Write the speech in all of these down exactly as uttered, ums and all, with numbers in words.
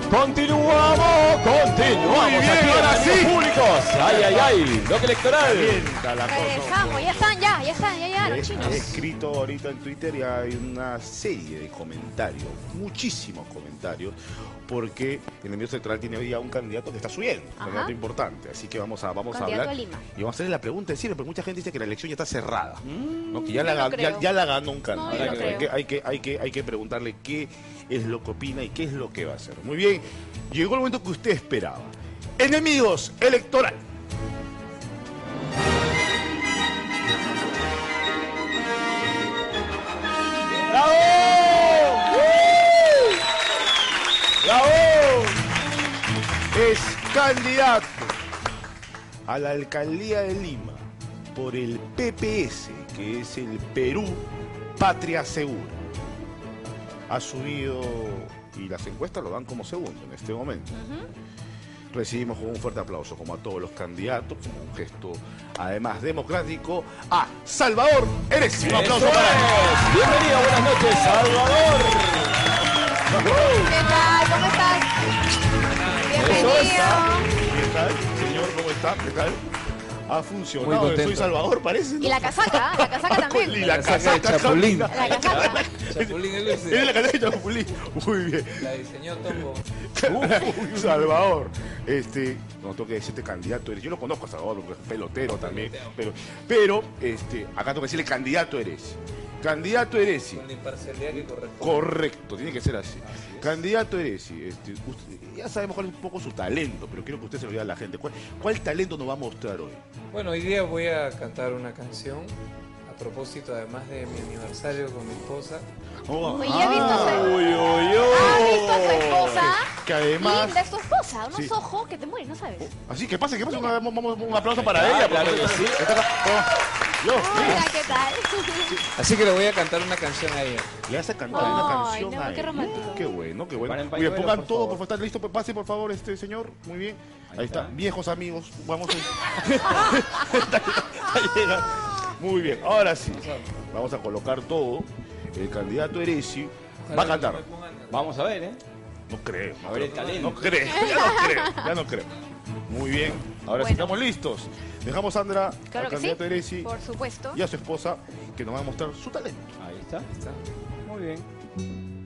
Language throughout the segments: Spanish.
Continuamos, continuamos. Muy bien, aquí ahora en sí. Públicos. Ay, ay, ay. Bloque electoral. Calienta la cosa. Regresamos, ya están, ya, ya están, ya, ya, los He, chinos. he escrito ahorita en Twitter y hay una serie de comentarios, muchísimos comentarios, porque el envío electoral tiene hoy día un candidato que está subiendo, un Ajá. candidato importante. Así que vamos a, vamos a Candidato hablar. a Lima. Y vamos a hacerle la pregunta en serio, porque mucha gente dice que la elección ya está cerrada, ¿no? Que ya yo la, no ga- ya, creo. ya la ganó un No, candidato. yo no hay, creo. que, hay, que, hay, que, hay que preguntarle qué es lo que opina y qué es lo que va a hacer. Muy bien, llegó el momento que usted esperaba. Enemigos electoral. ¡Bravo! ¡Uh! ¡Bravo! Es candidato a la alcaldía de Lima por el P P S, que es el Perú Patria Segura. Ha subido, y las encuestas lo dan como segundo en este momento. Recibimos con un fuerte aplauso, como a todos los candidatos, como un gesto además democrático, a Salvador Heresia. Un aplauso Eso para él. es. Bienvenido, buenas noches, Salvador. ¿Qué tal? ¿Cómo estás? Bienvenido. ¿Qué tal, señor? ¿Cómo está? ¿Qué tal? Ha funcionado. Muy contento. Soy Salvador, parece, ¿no? Y la casaca, la casaca Y también. la casaca de casaca Chapulín. también. La casaca. Chapulín es Es de la casaca de Chapulín. Muy bien. La diseñó Tombo. Uy, Salvador. Este, no tengo que decirte candidato eres. Yo lo conozco a Salvador porque es pelotero también. Pero, pero este, acá tengo que decirle candidato eres. Candidato eres. Con la imparcialidad que corresponde. Correcto, tiene que ser así. Candidato eres, este, usted- ya sabemos cuál es un poco su talento, pero quiero que usted se lo diga a la gente. ¿Cuál, cuál talento nos va a mostrar hoy? Bueno, hoy día voy a cantar una canción a propósito, además de mi aniversario con mi esposa. Oh, Uy, ya he visto ah, su- uy, uy, uy. ¿Has visto a tu esposa? Que además... Linda es tu esposa, unos Sí. ojos que te mueren, ¿no sabes? Así que pase, que pase. Una- vamos- un aplauso para está, ella. claro porque- que sí. está acá. Oh, Dios mío. Hola, ¿qué tal? Así que le voy a cantar una canción a ella. Le hace cantar Ay, una canción no, a qué ella. romántico. Qué bueno, qué bueno. Para el Muy bien, pañuelo, pongan por todo, favor. por favor. ¿Está listo? Pase, por favor, este señor. Muy bien. Ahí, Ahí está. está. Viejos amigos. Vamos a... Está- está llegando. Muy bien. Ahora sí. Vamos a colocar todo. El candidato Heresi va a cantar. No me pongan- Vamos a ver, ¿eh? No creo. No A ver el creo. talento. No creo. Ya no creo. Ya no creo. Muy bien. Ahora sí Bueno. estamos listos. Dejamos a Sandra, Claro al que sí, candidato Heresi, por supuesto. y a su esposa, que nos van a mostrar su talento. Ahí está. Está. Muy bien.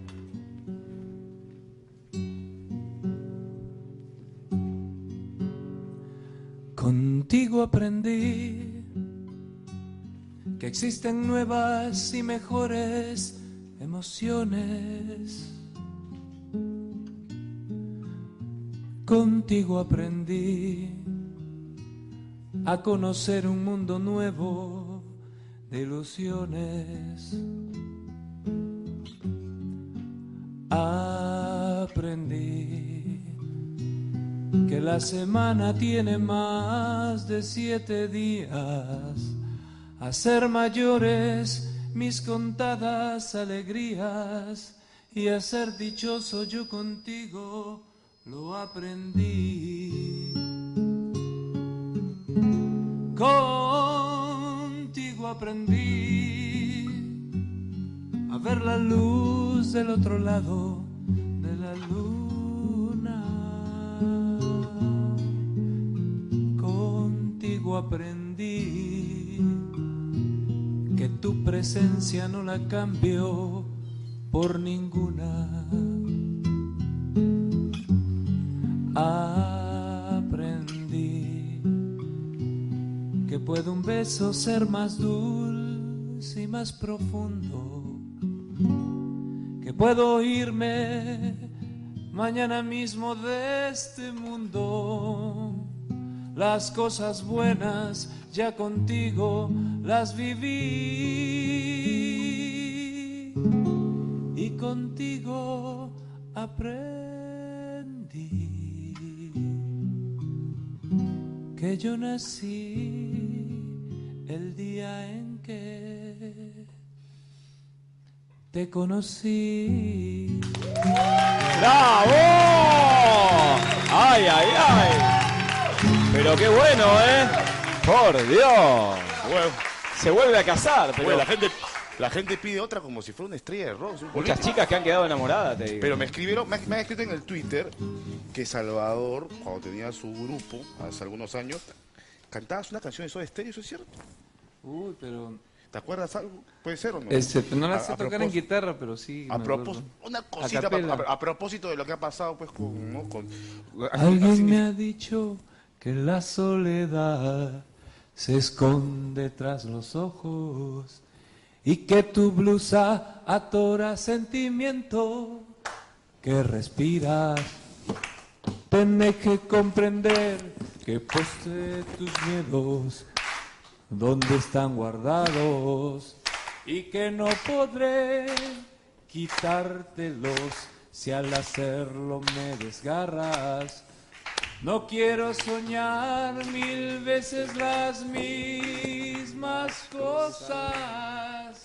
Contigo aprendí que existen nuevas y mejores emociones. Contigo aprendí a conocer un mundo nuevo de ilusiones. Aprendí que la semana tiene más de siete días, a ser mayores mis contadas alegrías y a ser dichoso yo contigo lo aprendí. Contigo aprendí a ver la luz del otro lado de la luna. Contigo aprendí que tu presencia no la cambio por ninguna. Aprendí que puede un beso ser más dulce y más profundo, que puedo irme mañana mismo de este mundo. Las cosas buenas ya contigo las viví y contigo aprendí que yo nací el día en que te conocí. ¡Bravo! ¡Ay, ay, ay! Pero qué bueno, ¿eh? Por Dios. Bueno, Se vuelve a casar, pero... bueno, la gente, La gente pide otra como si fuera una estrella de rock. un Muchas político. chicas que han quedado enamoradas, te digo. Pero me escribieron, me, me han escrito en el Twitter que Salvador, cuando tenía su grupo, hace algunos años, cantabas una canción de Soda Stereo, ¿eso es cierto? Uy, pero... ¿Te acuerdas algo? ¿Puede ser o no? Este, no la A- sé a tocar en propós- guitarra, pero sí. A me propósito, acuerdo. una A cosita, capela. a, a propósito de lo que ha pasado, pues, con... ¿no? con Alguien me ha dicho que la soledad se esconde tras los ojos y que tu blusa atora sentimiento que respiras. Tienes que comprender que posee tus miedos, dónde están guardados y que no podré quitártelos si al hacerlo me desgarras. No quiero soñar mil veces las mismas cosas,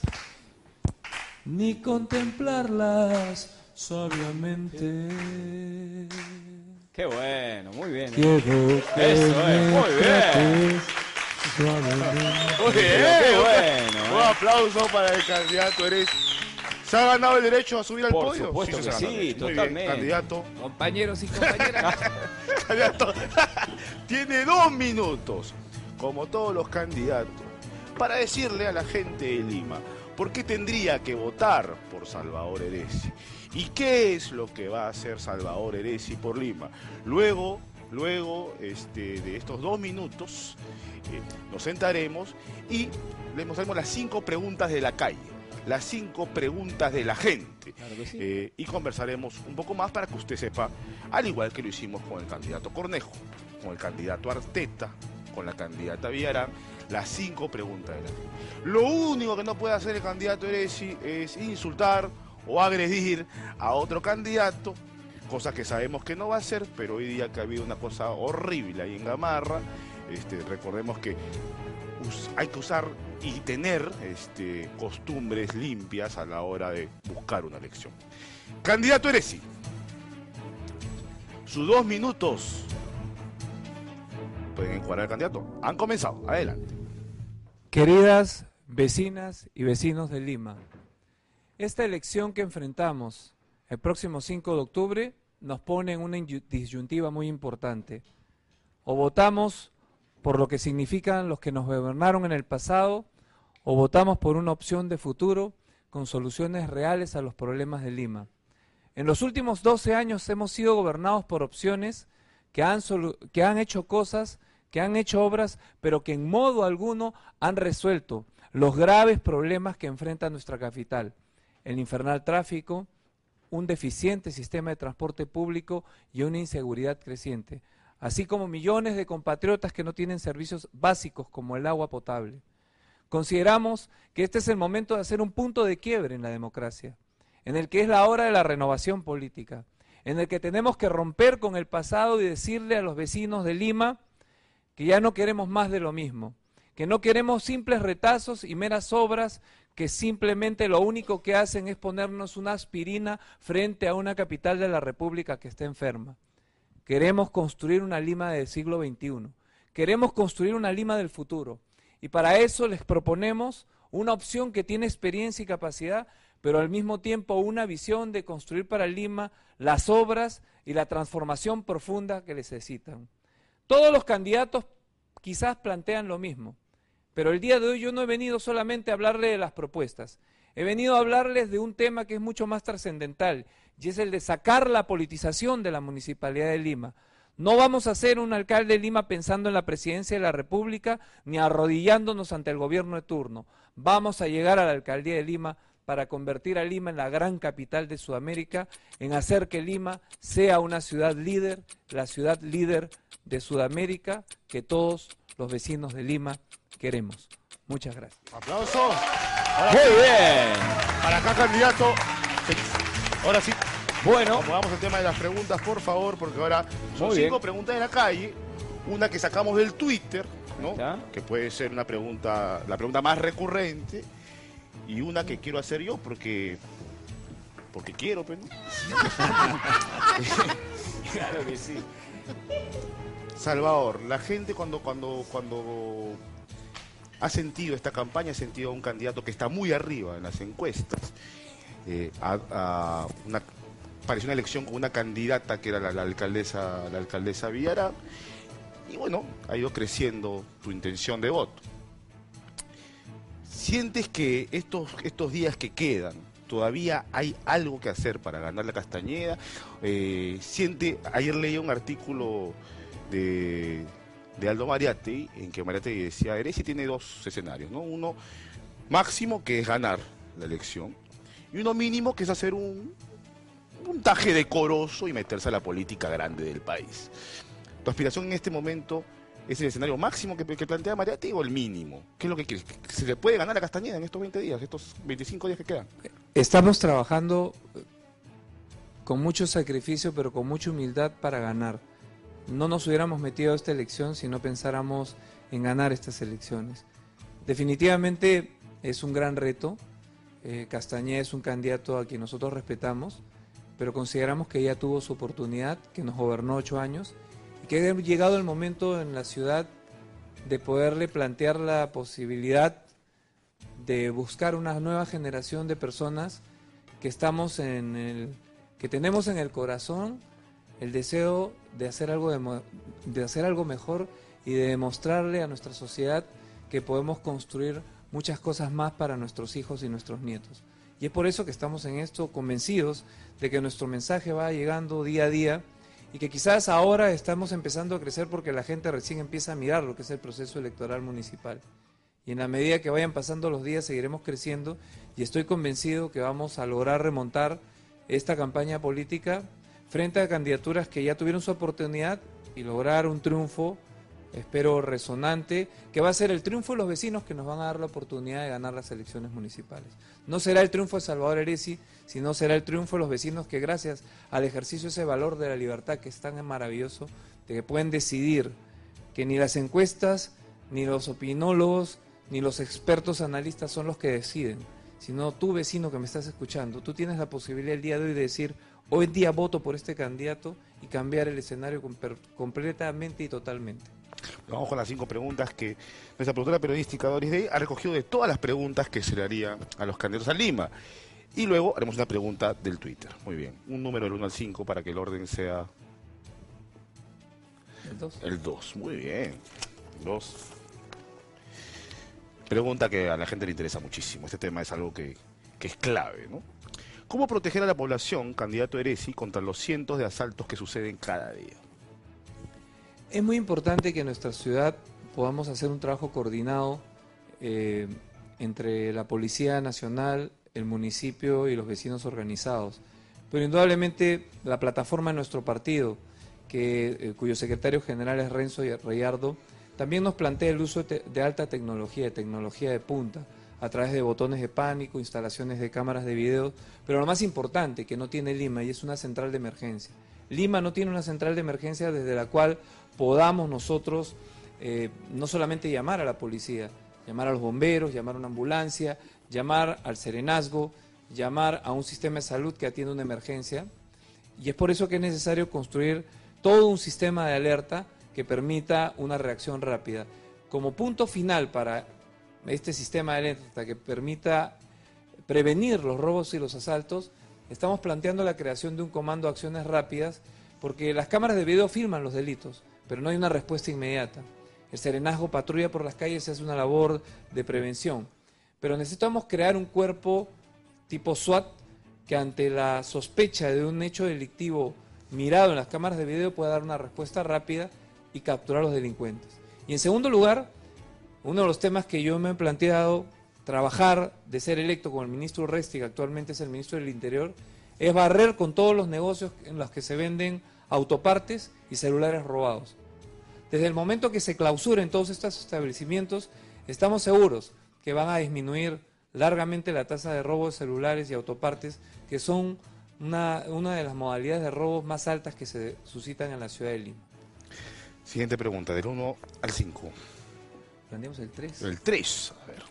ni contemplarlas sabiamente. Qué bueno, muy bien. ¿eh? Quiero que Eso es, me muy bien. trates suavemente. Muy bien, Pero qué un- bueno, Un ¿eh? aplauso para el candidato Eres. ¿Se ha ganado el derecho a subir al Por podio? supuesto se que ha ganado sí, el derecho. Muy bien, totalmente. candidato. Compañeros y compañeras. Candidato. Tiene dos minutos, como todos los candidatos, para decirle a la gente de Lima por qué tendría que votar por Salvador Heresi y qué es lo que va a hacer Salvador Heresi por Lima. Luego, luego este, de estos dos minutos, eh, nos sentaremos y le mostraremos las cinco preguntas de la calle, las cinco preguntas de la gente. Claro que sí. Eh, y conversaremos un poco más para que usted sepa, al igual que lo hicimos con el candidato Cornejo, con el candidato Arteta, con la candidata Villarán, las cinco preguntas de la gente. Lo único que no puede hacer el candidato Heresi es insultar o agredir a otro candidato, cosa que sabemos que no va a hacer, pero hoy día que ha habido una cosa horrible ahí en Gamarra, este, recordemos que us- hay que usar y tener este, costumbres limpias a la hora de buscar una elección. Candidato Heresi, sus dos minutos. Pueden encuadrar al candidato. Han comenzado. Adelante. Queridas vecinas y vecinos de Lima, esta elección que enfrentamos el próximo cinco de octubre nos pone en una inyu- disyuntiva muy importante. O votamos por lo que significan los que nos gobernaron en el pasado, o votamos por una opción de futuro con soluciones reales a los problemas de Lima. En los últimos doce años hemos sido gobernados por opciones que han, solu- que han hecho cosas, que han hecho obras, pero que en modo alguno han resuelto los graves problemas que enfrenta nuestra capital. El infernal tráfico, un deficiente sistema de transporte público y una inseguridad creciente, así como millones de compatriotas que no tienen servicios básicos como el agua potable. Consideramos que este es el momento de hacer un punto de quiebre en la democracia, en el que es la hora de la renovación política, en el que tenemos que romper con el pasado y decirle a los vecinos de Lima que ya no queremos más de lo mismo, que no queremos simples retazos y meras obras que simplemente lo único que hacen es ponernos una aspirina frente a una capital de la República que está enferma. Queremos construir una Lima del siglo veintiuno, queremos construir una Lima del futuro, y para eso les proponemos una opción que tiene experiencia y capacidad, pero al mismo tiempo una visión de construir para Lima las obras y la transformación profunda que necesitan. Todos los candidatos quizás plantean lo mismo, pero el día de hoy yo no he venido solamente a hablarle de las propuestas, he venido a hablarles de un tema que es mucho más trascendental, y es el de sacar la politización de la Municipalidad de Lima. No vamos a ser un alcalde de Lima pensando en la presidencia de la República, ni arrodillándonos ante el gobierno de turno. Vamos a llegar a la alcaldía de Lima para convertir a Lima en la gran capital de Sudamérica, en hacer que Lima sea una ciudad líder, la ciudad líder de Sudamérica que todos los vecinos de Lima queremos. Muchas gracias. Aplauso. Ahora Muy sí, bien. para acá, candidato. Ahora sí, Bueno, acomodamos el tema de las preguntas, por favor, porque ahora son Muy cinco bien. preguntas de la calle. Una que sacamos del Twitter, ¿no? Ya. Que puede ser una pregunta, la pregunta más recurrente. Y una que quiero hacer yo porque. Porque quiero, pues, ¿no? claro que sí. Salvador, la gente cuando, cuando, cuando ha sentido esta campaña, ha sentido a un candidato que está muy arriba en las encuestas. Eh, a, a una, pareció una elección con una candidata que era la, la alcaldesa, la alcaldesa Villarán, y bueno, ha ido creciendo tu intención de voto. ¿Sientes que estos, estos días que quedan, todavía hay algo que hacer para ganar la Castañeda? Eh, siente, ayer leí un artículo de, de Aldo Mariatti, en que Mariatti decía, Eresi tiene dos escenarios, ¿no? Uno máximo, que es ganar la elección, y uno mínimo, que es hacer un, un taje decoroso y meterse a la política grande del país. ¿Tu aspiración en este momento es el escenario máximo que, que plantea Mariatti o el mínimo? ¿Qué es lo que quieres? ¿Se le puede ganar a Castañeda en estos veinte días, estos veinticinco días que quedan? Estamos trabajando con mucho sacrificio, pero con mucha humildad para ganar. No nos hubiéramos metido a esta elección si no pensáramos en ganar estas elecciones. Definitivamente es un gran reto. Eh, Castañeda es un candidato a quien nosotros respetamos, pero consideramos que ya tuvo su oportunidad, que nos gobernó ocho años, y que ha llegado el momento en la ciudad de poderle plantear la posibilidad de buscar una nueva generación de personas que estamos en el, que tenemos en el corazón el deseo de hacer algo de, de hacer algo mejor y de demostrarle a nuestra sociedad que podemos construir muchas cosas más para nuestros hijos y nuestros nietos. Y es por eso que estamos en esto convencidos de que nuestro mensaje va llegando día a día y que quizás ahora estamos empezando a crecer porque la gente recién empieza a mirar lo que es el proceso electoral municipal. Y en la medida que vayan pasando los días seguiremos creciendo y estoy convencido que vamos a lograr remontar esta campaña política frente a candidaturas que ya tuvieron su oportunidad y lograr un triunfo, espero resonante, que va a ser el triunfo de los vecinos que nos van a dar la oportunidad de ganar las elecciones municipales. No será el triunfo de Salvador Eresi, sino será el triunfo de los vecinos que gracias al ejercicio de ese valor de la libertad que es tan maravilloso, de que pueden decidir que ni las encuestas, ni los opinólogos, ni los expertos analistas son los que deciden, sino tú, vecino que me estás escuchando, tú tienes la posibilidad el día de hoy de decir, hoy día voto por este candidato y cambiar el escenario completamente y totalmente. Vamos con las cinco preguntas que nuestra productora periodística Doris Day ha recogido de todas las preguntas que se le harían a los candidatos a Lima. Y luego haremos una pregunta del Twitter. Muy bien, un número del uno al cinco para que el orden sea... El dos. El dos, muy bien. dos. Pregunta que a la gente le interesa muchísimo. Este tema es algo que, que es clave, ¿no? ¿Cómo proteger a la población, candidato Eresi, contra los cientos de asaltos que suceden cada día? Es muy importante que en nuestra ciudad podamos hacer un trabajo coordinado eh, entre la Policía Nacional, el municipio y los vecinos organizados. Pero indudablemente la plataforma de nuestro partido, que, eh, cuyo secretario general es Renzo Reyardo, también nos plantea el uso de, de alta tecnología, de tecnología de punta, a través de botones de pánico, instalaciones de cámaras de video, pero lo más importante que no tiene Lima, y es una central de emergencia. Lima no tiene una central de emergencia desde la cual podamos nosotros eh, no solamente llamar a la policía, llamar a los bomberos, llamar a una ambulancia, llamar al serenazgo, llamar a un sistema de salud que atiende una emergencia, y es por eso que es necesario construir todo un sistema de alerta que permita una reacción rápida. Como punto final para este sistema de alerta que permita prevenir los robos y los asaltos, estamos planteando la creación de un comando de acciones rápidas, porque las cámaras de video filman los delitos, pero no hay una respuesta inmediata. El serenazgo patrulla por las calles y hace una labor de prevención, pero necesitamos crear un cuerpo tipo SWAT que ante la sospecha de un hecho delictivo mirado en las cámaras de video pueda dar una respuesta rápida y capturar a los delincuentes. Y en segundo lugar, uno de los temas que yo me he planteado trabajar de ser electo con el ministro Urresti, que actualmente es el ministro del Interior, es barrer con todos los negocios en los que se venden autopartes y celulares robados. Desde el momento que se clausuren todos estos establecimientos, estamos seguros que van a disminuir largamente la tasa de robo de celulares y autopartes, que son una, una de las modalidades de robos más altas que se suscitan en la ciudad de Lima. Siguiente pregunta, del uno al cinco. Planteamos el tres. El tres, a ver.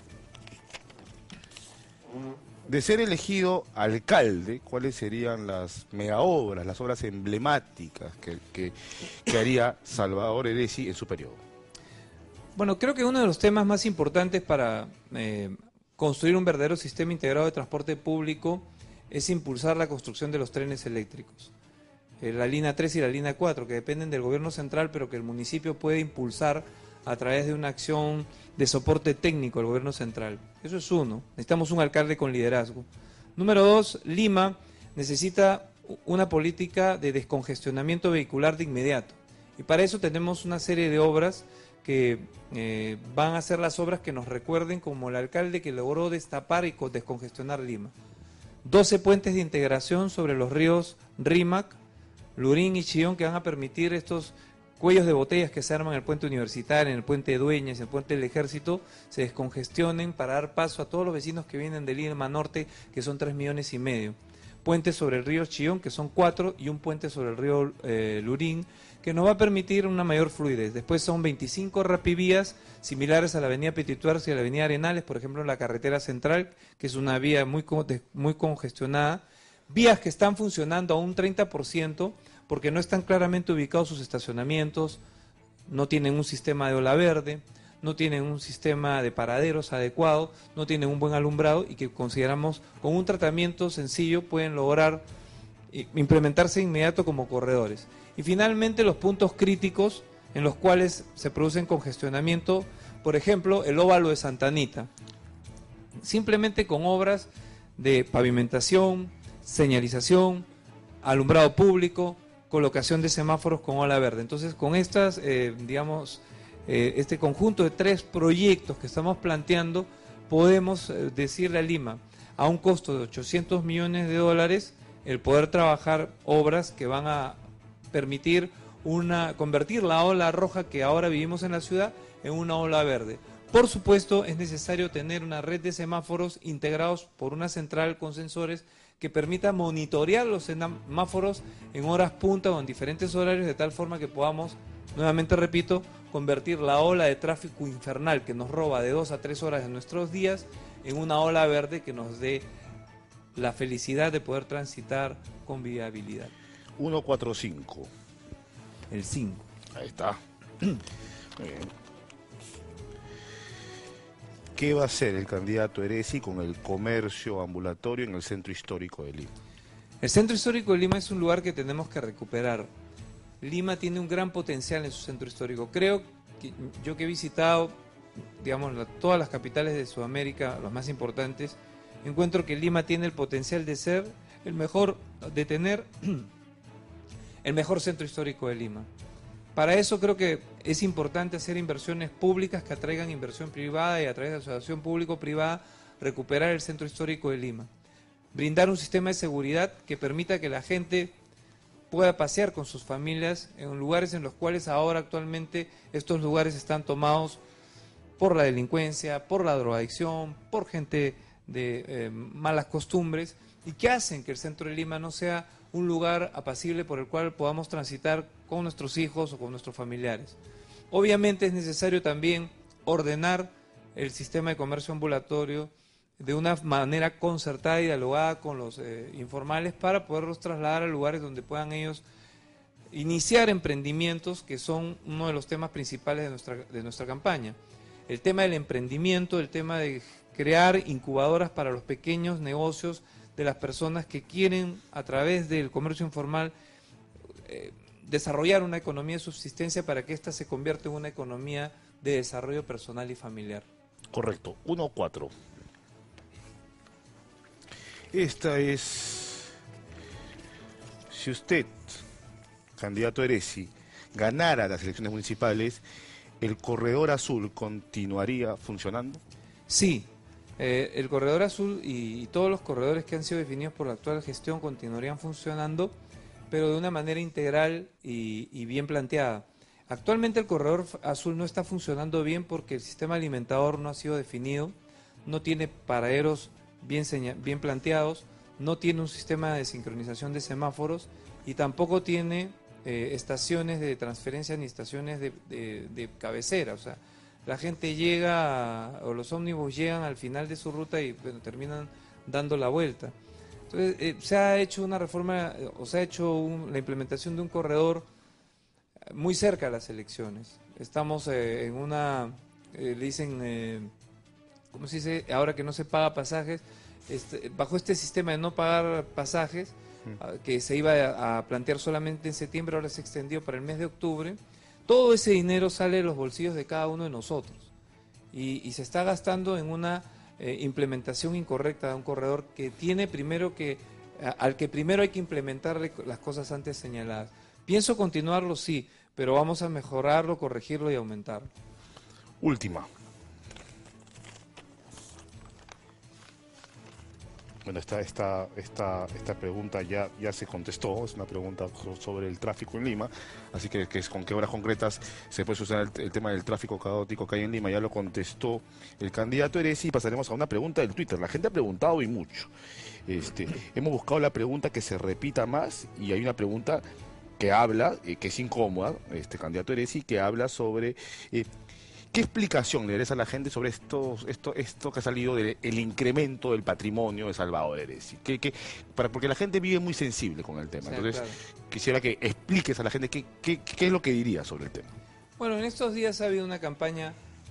De ser elegido alcalde, ¿cuáles serían las megaobras, las obras emblemáticas que, que, que haría Salvador Eresi en su periodo? Bueno, creo que uno de los temas más importantes para eh, construir un verdadero sistema integrado de transporte público es impulsar la construcción de los trenes eléctricos. Eh, la línea tres y la línea cuatro, que dependen del gobierno central, pero que el municipio puede impulsar a través de una acción de soporte técnico del gobierno central. Eso es uno. Necesitamos un alcalde con liderazgo. Número dos, Lima necesita una política de descongestionamiento vehicular de inmediato. Y para eso tenemos una serie de obras que eh, van a ser las obras que nos recuerden como el alcalde que logró destapar y descongestionar Lima. doce puentes de integración sobre los ríos Rímac, Lurín y Chillón, que van a permitir estos cuellos de botellas que se arman en el puente Universitario, en el puente Dueñas, en el puente del Ejército, se descongestionen para dar paso a todos los vecinos que vienen de Lima Norte, que son tres millones y medio. Puentes sobre el río Chillón, que son cuatro, y un puente sobre el río eh, Lurín, que nos va a permitir una mayor fluidez. Después son veinticinco rapivías similares a la avenida Petituarza y a la avenida Arenales, por ejemplo en la carretera central, que es una vía muy, muy congestionada. Vías que están funcionando a un treinta por ciento porque no están claramente ubicados sus estacionamientos, no tienen un sistema de ola verde, no tienen un sistema de paraderos adecuado, no tienen un buen alumbrado y que consideramos con un tratamiento sencillo pueden lograr implementarse de inmediato como corredores. Y finalmente los puntos críticos en los cuales se producen congestionamiento, por ejemplo el óvalo de Santa Anita, simplemente con obras de pavimentación, señalización, alumbrado público, colocación de semáforos con ola verde. Entonces con estas, eh, digamos, eh, este conjunto de tres proyectos que estamos planteando, podemos eh, decirle a Lima, a un costo de ochocientos millones de dólares, el poder trabajar obras que van a permitir una, convertir la ola roja que ahora vivimos en la ciudad en una ola verde. Por supuesto, es necesario tener una red de semáforos integrados por una central con sensores que permita monitorear los semáforos en horas punta o en diferentes horarios, de tal forma que podamos, nuevamente repito, convertir la ola de tráfico infernal que nos roba de dos a tres horas de nuestros días en una ola verde que nos dé la felicidad de poder transitar con viabilidad. ciento cuarenta y cinco. El cinco. Ahí está. Muy bien. ¿Qué va a hacer el candidato Heresi con el comercio ambulatorio en el centro histórico de Lima? El centro histórico de Lima es un lugar que tenemos que recuperar. Lima tiene un gran potencial en su centro histórico. Creo que yo que he visitado, digamos, la, todas las capitales de Sudamérica, las más importantes, encuentro que Lima tiene el potencial de ser el mejor, de tener el mejor centro histórico de Lima. Para eso creo que es importante hacer inversiones públicas que atraigan inversión privada y a través de asociación público-privada recuperar el centro histórico de Lima. Brindar un sistema de seguridad que permita que la gente pueda pasear con sus familias en lugares en los cuales ahora actualmente estos lugares están tomados por la delincuencia, por la drogadicción, por gente de eh, malas costumbres y que hacen que el centro de Lima no sea un lugar apacible por el cual podamos transitar con nuestros hijos o con nuestros familiares. Obviamente es necesario también ordenar el sistema de comercio ambulatorio de una manera concertada y dialogada con los eh, informales para poderlos trasladar a lugares donde puedan ellos iniciar emprendimientos, que son uno de los temas principales de nuestra, de nuestra campaña. El tema del emprendimiento, el tema de crear incubadoras para los pequeños negocios de las personas que quieren, a través del comercio informal, eh, desarrollar una economía de subsistencia para que ésta se convierta en una economía de desarrollo personal y familiar. Correcto, uno cuatro. Esta es, si usted, candidato Heresi, ganara las elecciones municipales, ¿el corredor azul continuaría funcionando? Sí, eh, el corredor azul y, y todos los corredores que han sido definidos por la actual gestión continuarían funcionando, pero de una manera integral y, y bien planteada. Actualmente el corredor azul no está funcionando bien porque el sistema alimentador no ha sido definido, no tiene paraderos bien, bien planteados, no tiene un sistema de sincronización de semáforos y tampoco tiene eh, estaciones de transferencia ni estaciones de, de, de cabecera. O sea, la gente llega, o los ómnibus llegan al final de su ruta y bueno, terminan dando la vuelta. Entonces, eh, se ha hecho una reforma, o se ha hecho un, la implementación de un corredor muy cerca de las elecciones. Estamos eh, en una eh, le dicen, eh, ¿cómo se dice? Ahora que no se paga pasajes, este, bajo este sistema de no pagar pasajes, mm. que se iba a, a plantear solamente en septiembre, ahora se extendió para el mes de octubre, todo ese dinero sale de los bolsillos de cada uno de nosotros y, y se está gastando en una eh, implementación incorrecta de un corredor que tiene primero que, a, al que primero hay que implementarle las cosas antes señaladas. Pienso continuarlo, sí, pero vamos a mejorarlo, corregirlo y aumentarlo. Última. Bueno, esta, esta, esta, esta pregunta ya, ya se contestó, es una pregunta sobre el tráfico en Lima, así que, que es con qué horas concretas se puede solucionar el, el tema del tráfico caótico que hay en Lima, ya lo contestó el candidato Heresi, y pasaremos a una pregunta del Twitter. La gente ha preguntado y mucho. Este, hemos buscado la pregunta que se repita más y hay una pregunta que habla, eh, que es incómoda, este candidato Heresi, que habla sobre... Eh, ¿Qué explicación le darías a la gente sobre esto, esto, esto que ha salido del incremento del patrimonio de Salvador Heresi? ¿Qué, qué, para, porque la gente vive muy sensible con el tema. Sí, entonces, claro. Quisiera que expliques a la gente qué, qué, qué es lo que diría sobre el tema. Bueno, en estos días ha habido una campaña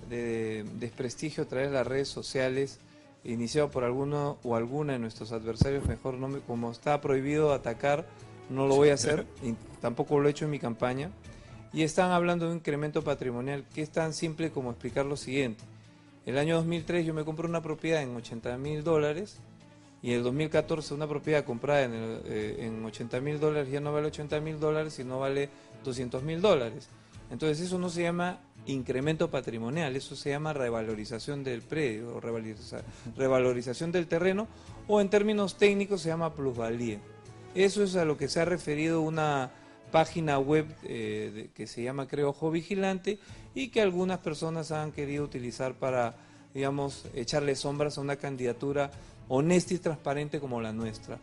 de desprestigio a través de las redes sociales, iniciado por alguno o alguna de nuestros adversarios. Mejor, no me, como está prohibido atacar, no lo voy a hacer, y tampoco lo he hecho en mi campaña. Y están hablando de un incremento patrimonial que es tan simple como explicar lo siguiente. El año dos mil tres yo me compré una propiedad en ochenta mil dólares y en el dos mil catorce una propiedad comprada en, el, eh, en ochenta mil dólares ya no vale ochenta mil dólares, sino vale doscientos mil dólares. Entonces eso no se llama incremento patrimonial, eso se llama revalorización del predio, o revaloriza, revalorización del terreno, o en términos técnicos se llama plusvalía. Eso es a lo que se ha referido una página web eh, de, que se llama, creo, Ojo Vigilante, y que algunas personas han querido utilizar para, digamos, echarle sombras a una candidatura honesta y transparente como la nuestra,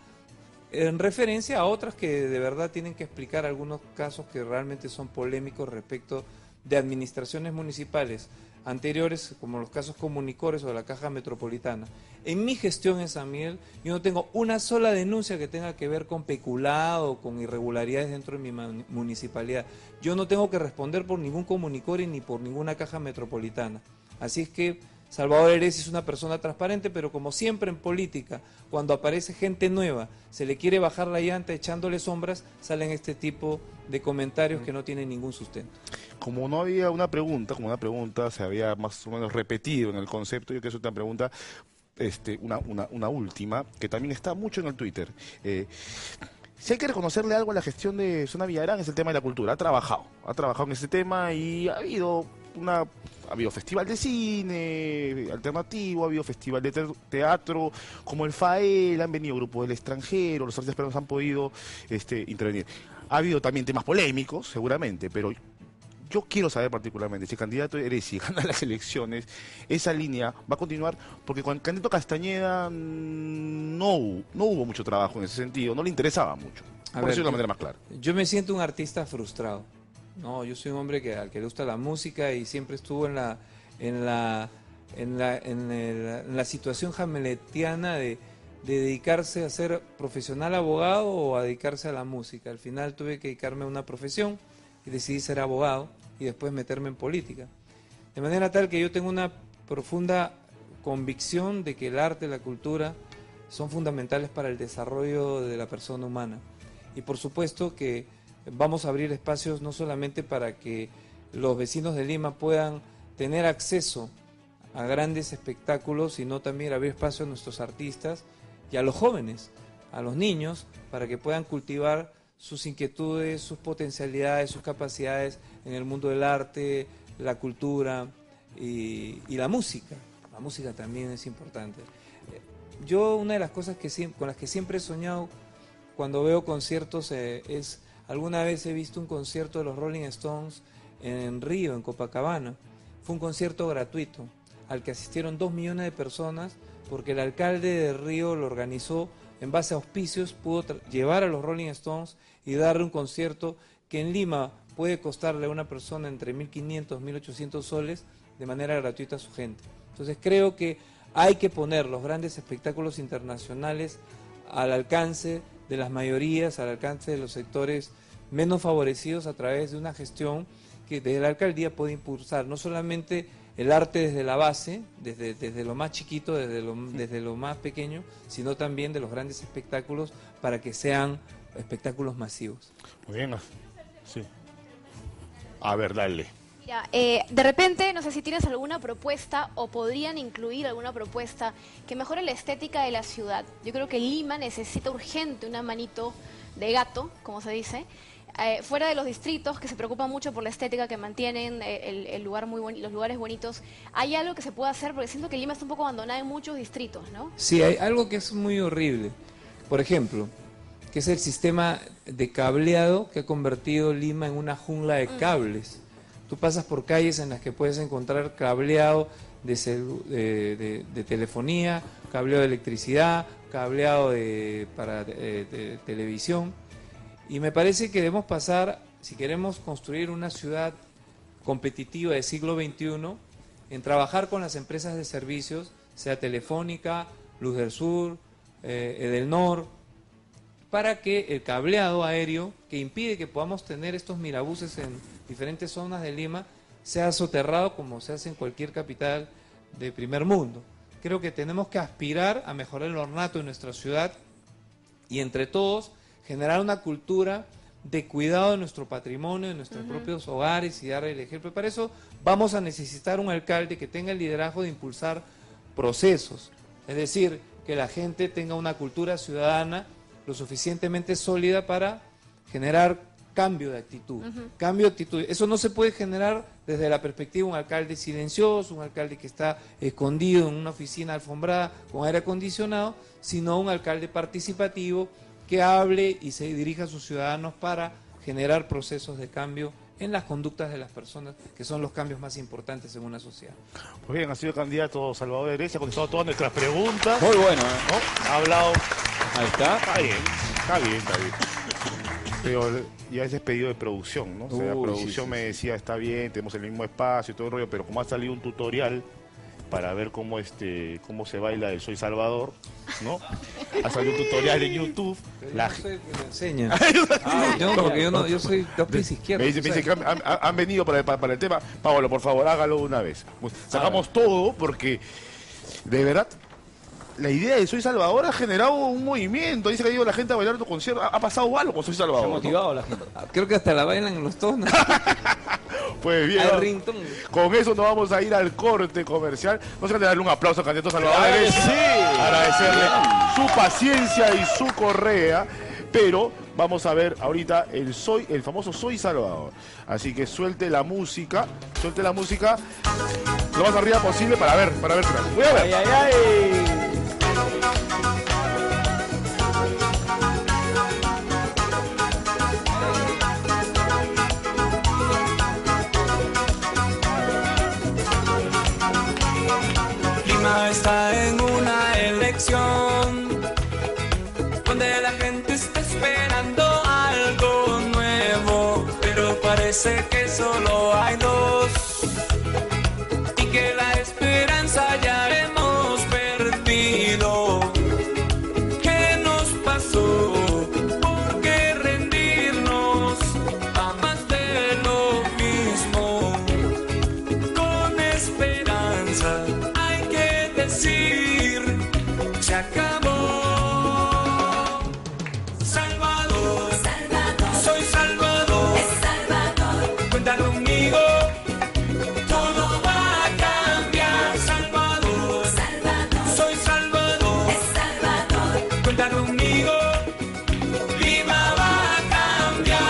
en referencia a otras que de verdad tienen que explicar algunos casos que realmente son polémicos respecto de administraciones municipales anteriores, como los casos Comunicores o de la Caja Metropolitana. En mi gestión en San Miguel, yo no tengo una sola denuncia que tenga que ver con peculado o con irregularidades dentro de mi municipalidad. Yo no tengo que responder por ningún Comunicores ni por ninguna Caja Metropolitana. Así es que Salvador Heresi es una persona transparente, pero como siempre en política, cuando aparece gente nueva, se le quiere bajar la llanta echándole sombras, salen este tipo de comentarios que no tienen ningún sustento. Como no había una pregunta, como una pregunta se había más o menos repetido en el concepto, yo quiero hacer una pregunta, este, una, una, una última, que también está mucho en el Twitter. Eh, Si hay que reconocerle algo a la gestión de Zona Villarán es el tema de la cultura. Ha trabajado, ha trabajado en ese tema y ha habido una, ha habido festival de cine alternativo, ha habido festival de te teatro como el FAEL, han venido grupos del extranjero, los artistas peruanos han podido este, intervenir. Ha habido también temas polémicos, seguramente, pero yo quiero saber particularmente si el candidato Heresi gana las elecciones, esa línea va a continuar, porque con el candidato Castañeda no hubo, no hubo mucho trabajo en ese sentido, no le interesaba mucho, a por ver, decirlo de yo, una manera más clara. Yo me siento un artista frustrado. No, yo soy un hombre que al que le gusta la música y siempre estuvo en la en la en la en, el, en la situación hamletiana de, de dedicarse a ser profesional abogado o a dedicarse a la música. Al final tuve que dedicarme a una profesión y decidí ser abogado y después meterme en política. De manera tal que yo tengo una profunda convicción de que el arte y la cultura son fundamentales para el desarrollo de la persona humana. Y por supuesto que vamos a abrir espacios no solamente para que los vecinos de Lima puedan tener acceso a grandes espectáculos, sino también abrir espacio a nuestros artistas y a los jóvenes, a los niños, para que puedan cultivar sus inquietudes, sus potencialidades, sus capacidades en el mundo del arte, la cultura y, y la música. La música también es importante. Yo una de las cosas que siempre, con las que siempre he soñado cuando veo conciertos eh, es, alguna vez he visto un concierto de los Rolling Stones en Río, en Copacabana. Fue un concierto gratuito al que asistieron dos millones de personas porque el alcalde de Río lo organizó en base a auspicios, pudo llevar a los Rolling Stones y darle un concierto que en Lima puede costarle a una persona entre mil quinientos, mil ochocientos soles de manera gratuita a su gente. Entonces creo que hay que poner los grandes espectáculos internacionales al alcance de las mayorías, al alcance de los sectores menos favorecidos a través de una gestión que desde la alcaldía puede impulsar no solamente el arte desde la base, desde, desde lo más chiquito, desde lo, desde lo más pequeño, sino también de los grandes espectáculos para que sean espectáculos masivos. Muy bien. Sí. A ver, dale. Mira, eh, de repente, no sé si tienes alguna propuesta o podrían incluir alguna propuesta que mejore la estética de la ciudad. Yo creo que Lima necesita urgente una manito de gato, como se dice, eh, fuera de los distritos que se preocupan mucho por la estética, que mantienen eh, el, el lugar muy boni- los lugares bonitos. ¿Hay algo que se pueda hacer? Porque siento que Lima está un poco abandonada en muchos distritos, ¿no? Sí, hay algo que es muy horrible. Por ejemplo, que es el sistema de cableado que ha convertido Lima en una jungla de cables. Tú pasas por calles en las que puedes encontrar cableado de, celu- de, de- de telefonía, cableado de electricidad, cableado de, para eh, de televisión. Y me parece que debemos pasar, si queremos construir una ciudad competitiva del siglo veintiuno, en trabajar con las empresas de servicios, sea Telefónica, Luz del Sur, eh, Edelnor, para que el cableado aéreo que impide que podamos tener estos mirabuses en diferentes zonas de Lima sea soterrado como se hace en cualquier capital de primer mundo. Creo que tenemos que aspirar a mejorar el ornato de nuestra ciudad y entre todos generar una cultura de cuidado de nuestro patrimonio, de nuestros uh-huh. propios hogares y dar el ejemplo. Para eso vamos a necesitar un alcalde que tenga el liderazgo de impulsar procesos, es decir, que la gente tenga una cultura ciudadana lo suficientemente sólida para generar cambio de actitud, uh-huh. cambio de actitud. Eso no se puede generar desde la perspectiva de un alcalde silencioso, un alcalde que está escondido en una oficina alfombrada con aire acondicionado, sino un alcalde participativo que hable y se dirija a sus ciudadanos para generar procesos de cambio en las conductas de las personas, que son los cambios más importantes en una sociedad. Pues bien, ha sido candidato Salvador Herencia, ha contestado todas nuestras preguntas. Muy bueno, ¿eh? ¿No? Ha hablado. Ahí está. Está bien, está bien, está bien. Pero ya es despedido de producción, ¿no? O sea, la Uy, producción sí, sí, me sí. decía, está bien, tenemos el mismo espacio y todo el rollo, pero como ha salido un tutorial para ver cómo este cómo se baila el Soy Salvador, ¿no? Ha salido un tutorial en YouTube. Pero La... yo no soy el que lo enseña. Ah, yo, porque yo, no, yo soy dos pies izquierdos. Me dice, me dice que han, han- han venido para, para- para el tema. Pablo, por favor, hágalo una vez. Pues, sacamos todo porque, de verdad, la idea de Soy Salvador ha generado un movimiento. Dice que ha ido la gente a bailar tu concierto. Ha, ha pasado algo con Soy Se ha Salvador, ¿no? motivado a la gente. Creo que hasta la bailan en los tonos. Pues bien, Hay ¿no? ringtone. Con eso nos vamos a ir al corte comercial. No sé, darle un aplauso al candidato Salvador Claro que Herencia. sí. Agradecerle su paciencia y su correa. Pero vamos a ver ahorita el soy, el famoso Soy Salvador. Así que suelte la música, suelte la música lo más arriba posible para ver, para ver. Voy a ver. Ay, ay, ay. Lima está en una elección donde la gente está esperando algo nuevo, pero parece que solo hay dos y que la esperanza ya hemos perdido. ¿Qué nos pasó? ¿Por qué rendirnos a más de lo mismo? Con esperanza hay que decir, se acabó. Salvador, soy Salvador, cuenta conmigo, todo va a cambiar. Salvador, soy Salvador, cuenta conmigo, Lima va a cambiar.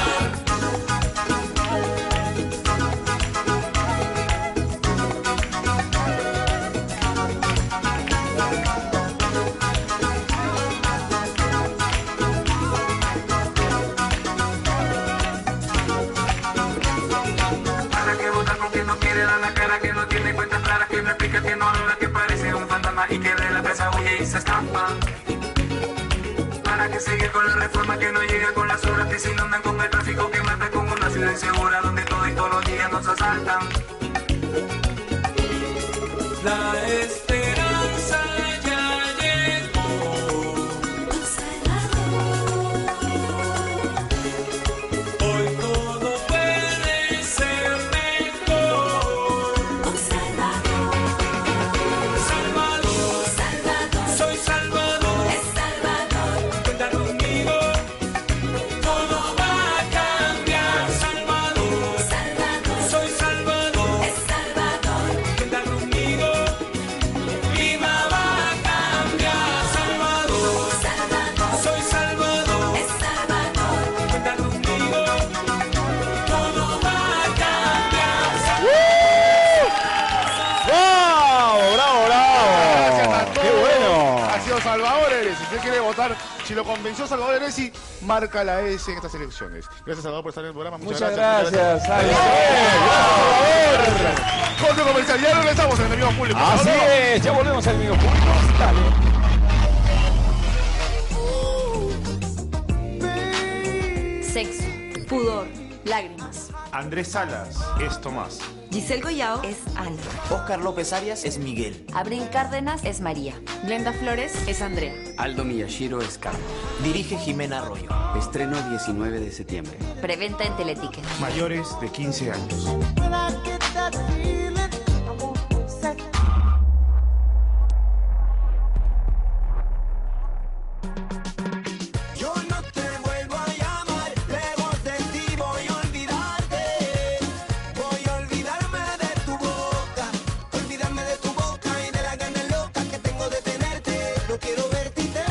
Para que vota con quien no quiere dar la cara, que no tiene cuentas claras, que me explica que no habla, que parece un fantasma y que de la presa huye y se escapa. Para que sigue con la reforma, que no llega con las obras, que se inundan con el tráfico, que mata con una ciudad insegura donde todo y todos los días nos asaltan. La esperanza ya llegó. Hoy todo puede ser mejor. votar. Si lo convenció Salvador Heresi, marca la S en estas elecciones. Gracias, Salvador, por estar en el programa. Muchas, Muchas gracias. gracias, Muchas gracias. Gracias, Corte comercial. Ya regresamos en el enemigo público. Así ¿No? es, ya volvemos al enemigo público. Dale. Sexo, pudor, lágrimas. Andrés Salas es Tomás. Giselle Goyao es Ana. Oscar López Arias es Miguel. Abril Cárdenas es María. Glenda Flores es Andrea. Aldo Miyashiro es Carlos. Dirige Jimena Arroyo. Estreno diecinueve de septiembre. Preventa en Teleticket. Mayores de quince años.